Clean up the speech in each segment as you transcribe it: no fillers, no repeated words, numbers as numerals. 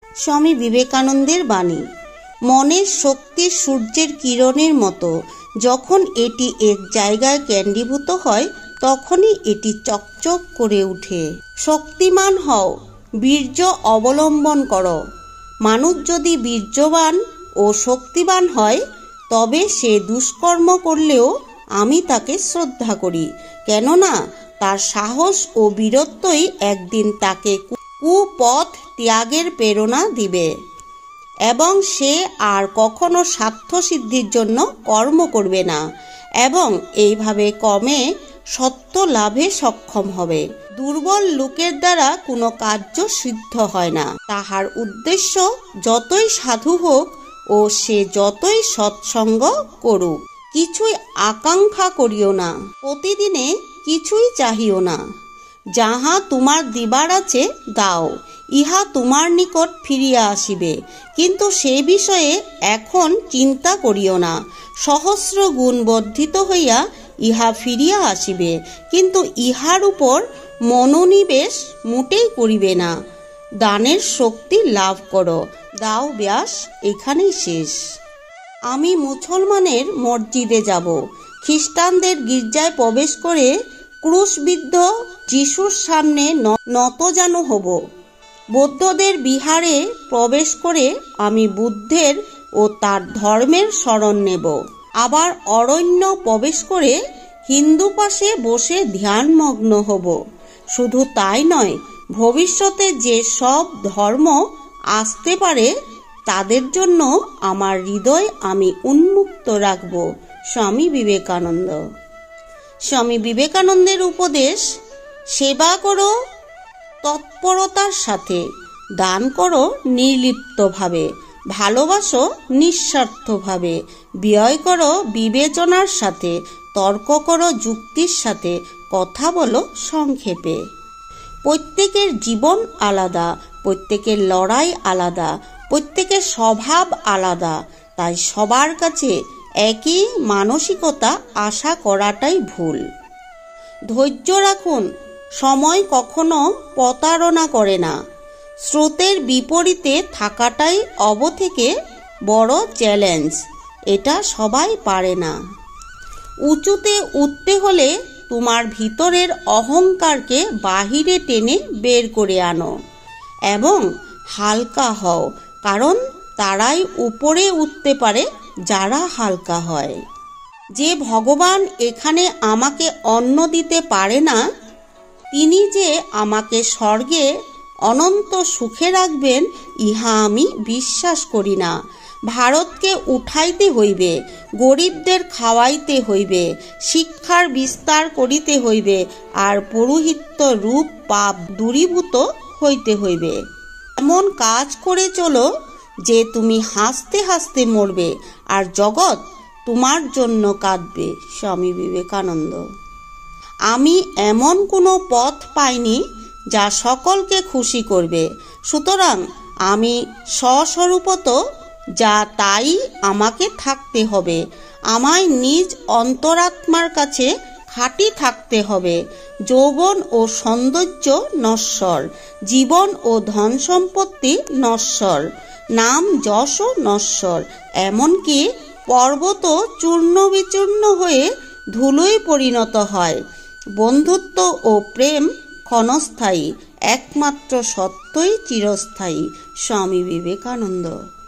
স্বামী বিবেকানন্দের বাণী। মনের শক্তি সূর্যের কিরণের মতো, যখন এটি এক জায়গায় কেন্দ্রীভূত হয় তখনই এটি চকচক করে ওঠে। শক্তিমান হও, বীর্য অবলম্বন করো। মানুষ যদি বীর্যবান ও শক্তিবান হয় তবে সে দুষ্কর্ম করলেও আমি তাকে শ্রদ্ধা করি, কেননা তার সাহস ও বীরত্বই একদিন তাকে কুপথ ত্যাগের প্রেরণা দিবে এবং সে আর কখনো স্বার্থসিদ্ধির জন্য কর্ম করবে না এবং এইভাবে কমে সত্য লাভে সক্ষম হবে। দুর্বল লোকের দ্বারা কোনো কার্য সিদ্ধ হয় না। তাহার উদ্দেশ্য যতই সাধু হোক ও সে যতই সৎসঙ্গ করুক, কিছুই আকাঙ্ক্ষা করিও না, প্রতিদিনে কিছুই চাহিও না। যাহা তোমার দিবার আছে দাও, ইহা তোমার নিকট ফিরিয়া আসিবে, কিন্তু সে বিষয়ে এখন চিন্তা করিও না। সহস্র গুণ বর্ধিত হইয়া ইহা ফিরিয়া আসিবে, কিন্তু ইহার উপর মনোনিবেশ মোটেই করিবে না। দানের শক্তি লাভ করো। দাও ব্যাস, এখানেই শেষ। আমি মুসলমানের মসজিদে যাব, খ্রিস্টানদের গির্জায় প্রবেশ করে ক্রুশবিদ্ধ যিশুর সামনে নতজানু হব, বৌদ্ধদের বিহারে প্রবেশ করে আমি বুদ্ধের ও তার ধর্মের শরণ নেব, আবার অরণ্য প্রবেশ করে হিন্দু পাশে বসে ধ্যানমগ্ন হব। শুধু তাই নয়, ভবিষ্যতে যে সব ধর্ম আসতে পারে তাদের জন্য আমার হৃদয় আমি উন্মুক্ত রাখব। স্বামী বিবেকানন্দ। স্বামী বিবেকানন্দের উপদেশ: সেবা করো তৎপরতার সাথে, দান করো নির্লিপ্তভাবে, ভালোবাসো নিঃস্বার্থভাবে, ব্যয় করো বিবেচনার সাথে, তর্ক করো যুক্তির সাথে, কথা বলো সংক্ষেপে। প্রত্যেকের জীবন আলাদা, প্রত্যেকের লড়াই আলাদা, প্রত্যেকের স্বভাব আলাদা, তাই সবার কাছে একই মানসিকতা আশা করাটাই ভুল। ধৈর্য রাখুন, সময় কখনো প্রতারণা করে না। স্রোতের বিপরীতে থাকাটাই অব থেকে বড় চ্যালেঞ্জ, এটা সবাই পারে না। উঁচুতে উঠতে হলে তোমার ভিতরের অহংকারকে বাহিরে টেনে বের করে আনো এবং হালকা হও, কারণ তারাই উপরে উঠতে পারে যারা হালকা হয়। যে ভগবান এখানে আমাকে অন্ন দিতে পারে না, তিনি যে আমাকে স্বর্গে অনন্ত সুখে রাখবেন ইহা আমি বিশ্বাস করি না। ভারতকে উঠাইতে হইবে, গরিবদের খাওয়াইতে হইবে, শিক্ষার বিস্তার করিতে হইবে, আর পৌরোহিত্য রূপ পাপ দূরীভূত হইতে হইবে। এমন কাজ করে চলো যে তুমি হাসতে হাসতে মরবে আর জগৎ তোমার জন্য কাঁদবে। স্বামী বিবেকানন্দ। আমি এমন কোনো পথ পাইনি যা সকলকে খুশি করবে, সুতরাং আমি স্বস্বরূপত যা তাই আমাকে থাকতে হবে। আমায় নিজ অন্তরাত্মার কাছে খাঁটি থাকতে হবে। যৌবন ও সৌন্দর্য নশ্বর, জীবন ও ধন সম্পত্তি নশ্বর, নাম যশও নশ্বর, এমনকি পর্বত চূর্ণ বিচূর্ণ হয়ে ধুলোয় পরিণত হয়। বন্ধুত্ব ও প্রেম ক্ষণস্থায়ী, একমাত্র সত্যই চিরস্থায়ী। স্বামী বিবেকানন্দ।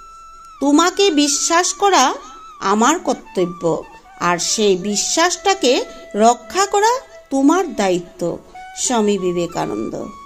তোমাকে বিশ্বাস করা আমার কর্তব্য, আর সেই বিশ্বাসটাকে রক্ষা করা তোমার দায়িত্ব। স্বামী বিবেকানন্দ।